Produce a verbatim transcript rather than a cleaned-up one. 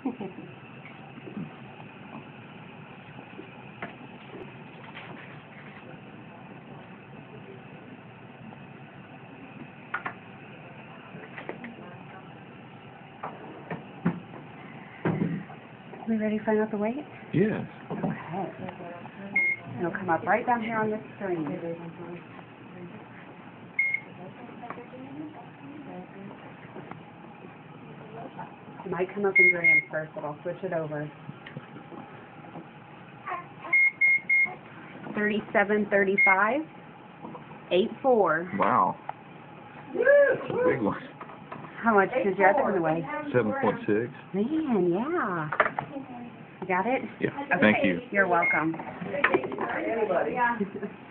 We ready to find out the weight? Yes. Okay. It'll come up right down here on this screen. It might come up in grams first, but I'll switch it over. Thirty-seven, thirty-five, eight four. Wow. That's a big one. How much did your other one weigh? Seven point six. Man, yeah. You got it? Yeah. Thank you. You're welcome.